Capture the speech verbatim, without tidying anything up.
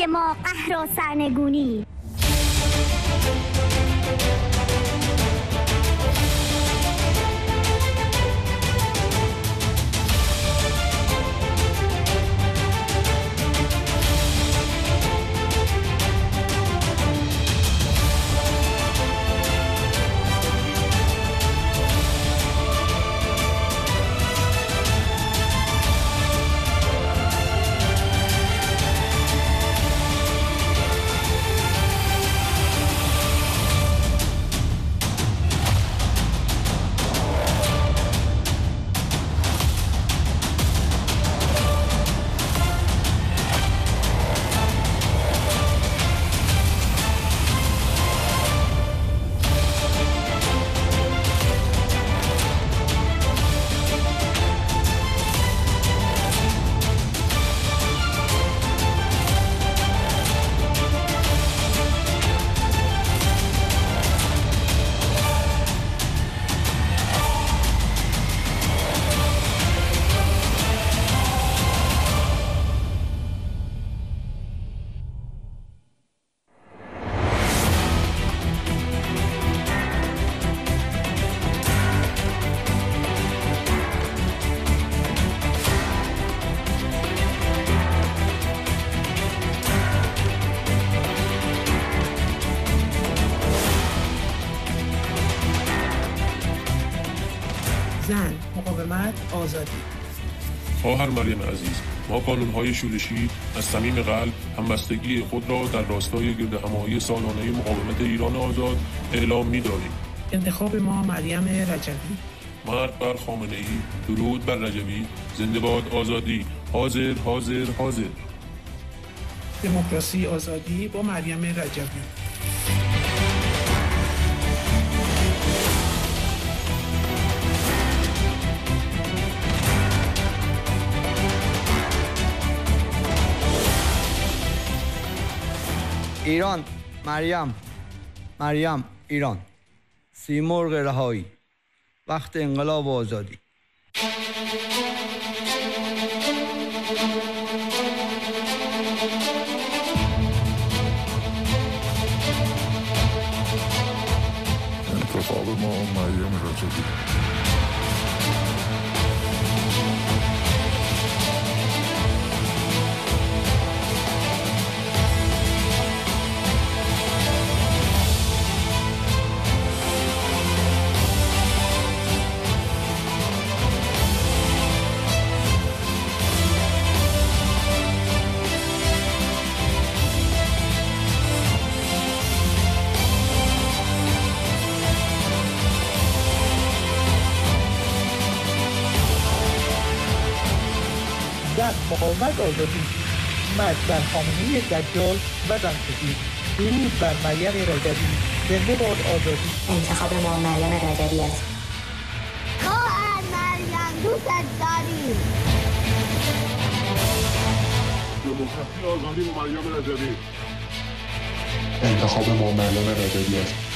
برای ما قهر و سرنگونی. زن، مقاومت، آزادی. خواهر مریم عزیز، ما قانون‌های شورشی از صمیم قلب همبستگی خود را در راستای گردهمایی سالانه مقاومت ایران آزاد اعلام می‌داریم. انتخاب ما مریم رجوی. مرد بر خامنه‌ای، درود بر رجوی، زنده باد آزادی، حاضر حاضر حاضر. دموکراسی آزادی با مریم رجوی. ایران، مریم، مریم، ایران، سیمرغ رهایی، وقت انقلاب و آزادی. انتخاب ما مریم رجوی. زن، مقاومت، آزادی. مرد بر خامنه‌ای دجال و زنسفید، درود بر مریم رجوی، زنده باد آزادی. انتخاب ما مریم رجوی است. خواهر مریم، دوست داریم. دموکراسی آزادی با مریم رجوی. انتخاب ما مریم رجوی است.